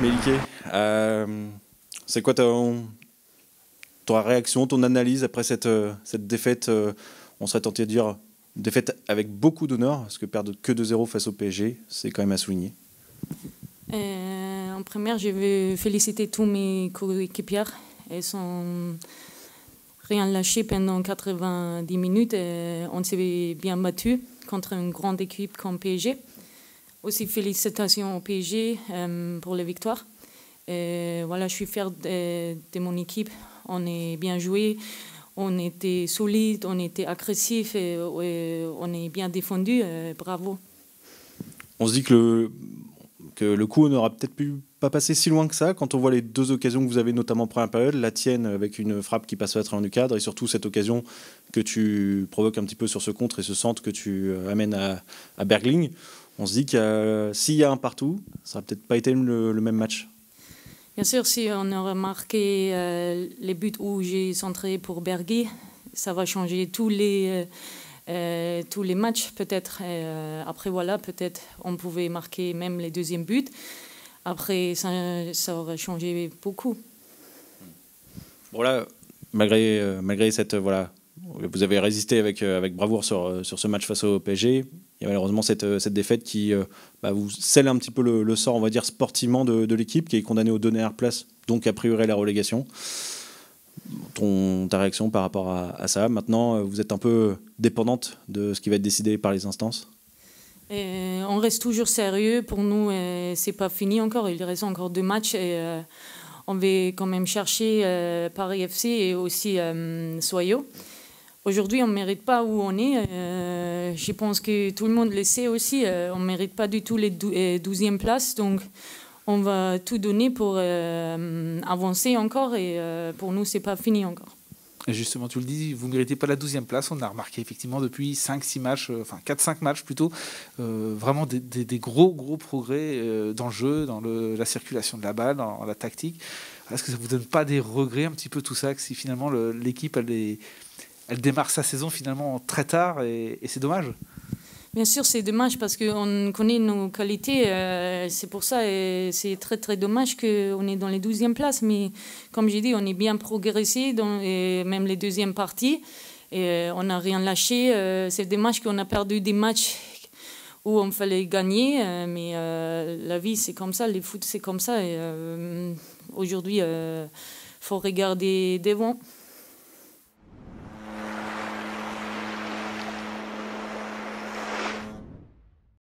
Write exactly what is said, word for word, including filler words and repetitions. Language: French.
Méliké, euh, c'est quoi ton, ta réaction, ton analyse après cette, cette défaite, euh, on serait tenté de dire défaite avec beaucoup d'honneur, parce que perdre que deux zéro face au P S G, c'est quand même à souligner. Euh, en première, je veux féliciter tous mes coéquipiers. Ils sont rien lâché pendant quatre-vingt-dix minutes. Et on s'est bien battu contre une grande équipe comme P S G. Aussi félicitations au P S G euh, pour la victoire. Et voilà, je suis fière de, de mon équipe. On est bien joué, on était solide, on était agressif et, et on est bien défendu. Et bravo. On se dit que le, que le coup n'aura peut-être pu pas passer si loin que ça quand on voit les deux occasions que vous avez, notamment en première période, la tienne avec une frappe qui passe à travers du cadre et surtout cette occasion que tu provoques un petit peu sur ce contre et ce centre que tu amènes à, à Bergling. On se dit que euh, s'il y a un partout, ça n'aurait peut-être pas été le, le même match. Bien sûr, si on aurait marqué euh, les buts où j'ai centré pour Bergui, ça va changer tous les, euh, tous les matchs peut-être. Euh, après, voilà, peut-être on pouvait marquer même les deuxièmes buts. Après, ça, ça aurait changé beaucoup. Voilà, malgré, euh, malgré cette... voilà, vous avez résisté avec, avec bravoure sur, sur ce match face au P S G. Il y a malheureusement cette, cette défaite qui euh, bah, vous scelle un petit peu le, le sort, on va dire, sportivement de, de l'équipe, qui est condamnée aux deux dernières places, donc a priori la relégation. Ton, ta réaction par rapport à, à ça? Maintenant, vous êtes un peu dépendante de ce qui va être décidé par les instances? Et on reste toujours sérieux. Pour nous, c'est pas fini encore. Il reste encore deux matchs. Et, euh, on va quand même chercher euh, Paris F C et aussi euh, Soyo. Aujourd'hui, on ne mérite pas où on est. Euh, je pense que tout le monde le sait aussi. Euh, on ne mérite pas du tout les douzième places. Donc, on va tout donner pour euh, avancer encore. Et euh, pour nous, ce n'est pas fini encore. Et justement, tu le dis, vous ne méritez pas la douzième place. On a remarqué effectivement depuis cinq six matchs, euh, enfin quatre cinq matchs plutôt, euh, vraiment des, des, des gros, gros progrès euh, dans le jeu, dans le, la circulation de la balle, dans la tactique. Est-ce que ça ne vous donne pas des regrets un petit peu tout ça, que si finalement l'équipe, elle est... Elle démarre sa saison finalement très tard et, et c'est dommage. Bien sûr, c'est dommage parce qu'on connaît nos qualités. Euh, c'est pour ça et c'est très très dommage qu'on est dans les douzième places. Mais comme j'ai dit, on est bien progressé dans et même les deuxièmes parties. Et euh, on n'a rien lâché. Euh, c'est dommage qu'on a perdu des matchs où on fallait gagner. Euh, mais euh, la vie, c'est comme ça. Le foot, c'est comme ça. Et euh, aujourd'hui, il euh, faut regarder devant.